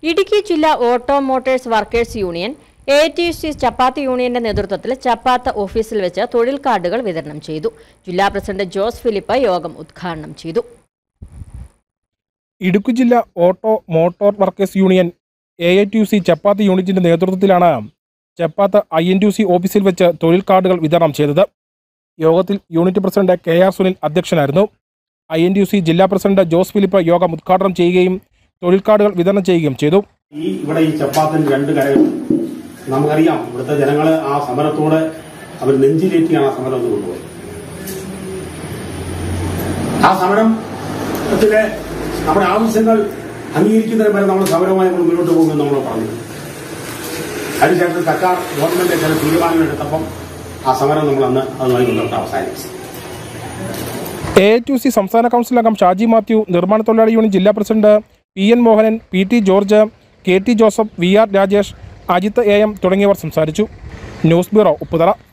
ഇടുക്കി ജില്ലാ auto motors workers union AITUC Chappath യൂണിയന്റെ നേതൃത്വത്തിൽ ചപ്പാത്ത് ഓഫീസിൽ വെച്ച് തൊഴിൽ കാർഡുകൾ വിതരണം ചെയ്തു. ജില്ലാ പ്രസിഡന്റ് ജോസ് ഫിലിപ്പ് യോഗം ഉദ്ഘാടനം ചെയ്തു. ഇടുക്കി ജില്ലാ auto motor workers union AITUC Chappath യൂണിറ്റിന്റെ നേതൃത്വത്തിലാണ് ചപ്പാത്ത് INTUC ഓഫീസിൽ വെച്ച് തൊഴിൽ കാർഡുകൾ വിതരണം ചെയ്തത്. യോഗത്തിൽ യൂണിറ്റ് പ്രസിഡന്റ് KR സുനിൽ അധ്യക്ഷനായിരുന്നു. INTUC ജില്ലാ പ്രസിഡന്റ് ജോസ് ഫിലിപ്പ് യോഗം ഉദ്ഘാടനം ചെയ്യുകയും തൊഴിൽ കാർഡുകൾ വിതരണം ചെയ്യുകയും ചെയ്തു. ഇവിടെ ഈ ചപ്പാത്തിന് രണ്ട് കാര്യങ്ങൾ നമുക്കറിയാം. ഇവിടുത്തെ ജനങ്ങൾ ആ സമരത്തോടെ അവർ നെഞ്ചിലേറ്റിയാണ് ആ സമരം കൊണ്ടുപോയത്. ആ സമരത്തിലെ നമ്മുടെ ആവശ്യങ്ങൾ അംഗീകരിക്കുന്നതിന് വരെ നമ്മൾ സമരമായി മുന്നോട്ട് പോകുമെന്ന് നമ്മൾ പറഞ്ഞു. അതിനുശേഷം സർക്കാർ ഗവൺമെന്റ് ചില തീരുമാനങ്ങൾ എടുത്തപ്പം ആ സമരം നമ്മൾ അന്ന് അതുമായി ബന്ധപ്പെട്ട് അവസാനിച്ചു. AITUC സംസ്ഥാന കൗൺസിൽ അംഗം ഷാജി മാത്യു, നിർമ്മാണ തൊഴിലാളി യൂണിയൻ ജില്ലാ president PN Mohanan, PT George, KT Joseph, VR Rajesh, Ajith AM തുടങ്ങിയവർ സംസാരിച്ചു. News bureau, Upputhara.